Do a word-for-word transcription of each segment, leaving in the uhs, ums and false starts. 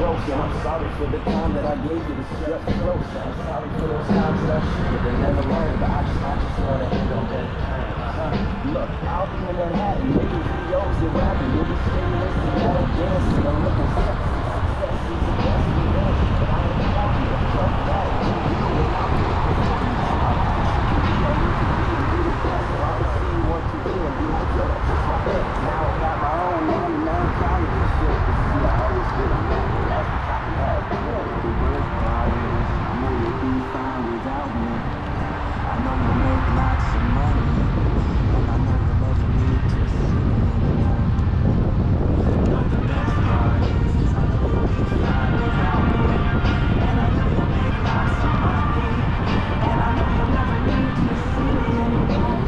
close, and I'm sorry for the time that I gave you to step close. I'm sorry for those times that I should have never learned, but I just, I just want to end on better terms. Look, I'll be in Manhattan, making videos and rapping. You'll be singing this and that and dancing. I'm looking sexy. Success is the best we know, but I ain't happy. Fuck that. You know it. I'll be now I got my own name, now I'm college and shit. See, I always did a man, that's the top of that. You know what the worst part is, I know you'll be fine without me. I know you'll make lots of money, and I know you'll never need to see me anymore. But the best part is, is I know you'll be fine without me. And I know you'll make lots of money, and I know you'll never need to see me anymore.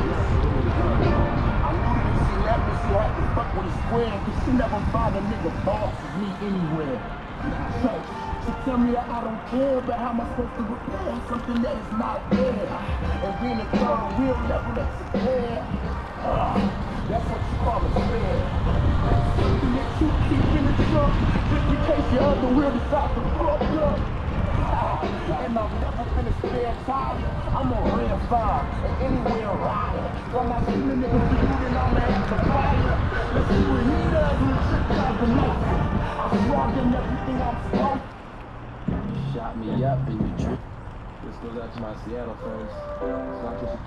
Had to fuck with a square, cause she never find a nigga boss of me anywhere. So, she tell me that I don't care, but how am I supposed to repair something that is not there? And then it's all real level that's fair. Uh, that's what you call a fair. Something that you keep in the trunk, just in case your other wheel decides to fuck up. And I'm never finna spare time. I'm on red five and anywhere riding. When I see the niggas shooting on the ass of fire, let's see what he does when the shit tries to make it. I'm swagging everything I'm supposed. Shot me up and you tripped. This goes out to my Seattle friends. It's not just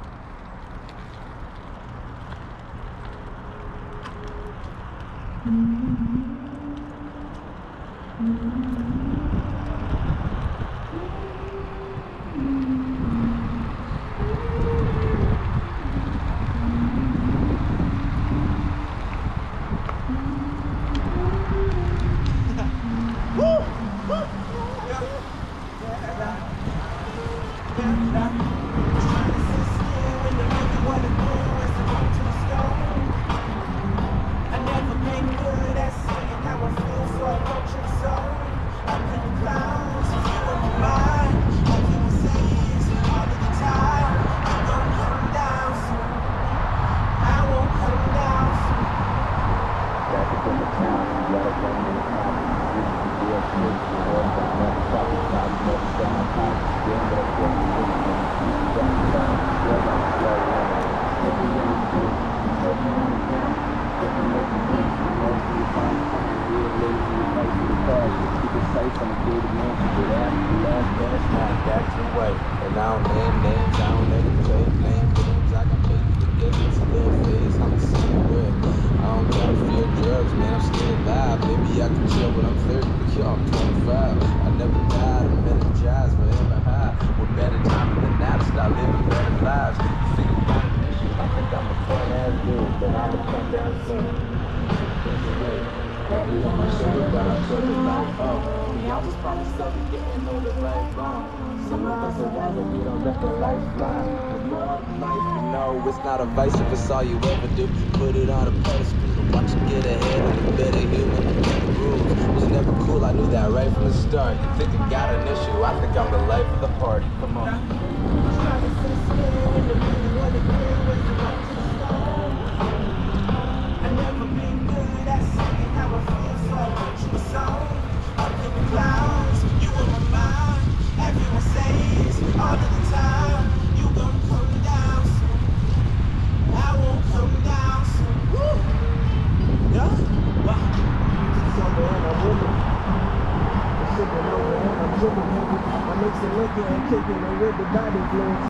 and I don't name names, I don't ever play blame games. I can make it together to their face. I'm the same way. I don't gotta feel drugs, man. I'm still alive. Maybe I can chill when I'm thirty, but yo, I'm twenty-five. I never died, I'm energized, forever high. With better time than that, start living better lives. Think about it, I think I'm a fun ass dude, but I'ma come down soon. Probably on my shoulder, but I'm sure it's like, oh, I was probably stuck getting on the right wrong. Some of us are rather we don't let the life fly. The more of life, you know, it's not a vice if it's all you ever do. Put it on a pedestal, watch you get ahead of the better human, the better rules. Was never cool, I knew that right from the start. You think I got an issue, I think I'm the life of the party. Come on. I never been good at singing how I feel, so I wrote you a song. Up in the clouds, you in my mind. Everyone says all of the time, you gon' come down soon. I won't come down soon. Woo! Yeah? Wow. It's over and I'm with it. It's sipping over and I'm dripping. I mix the liquor and kicking it with the body fluids.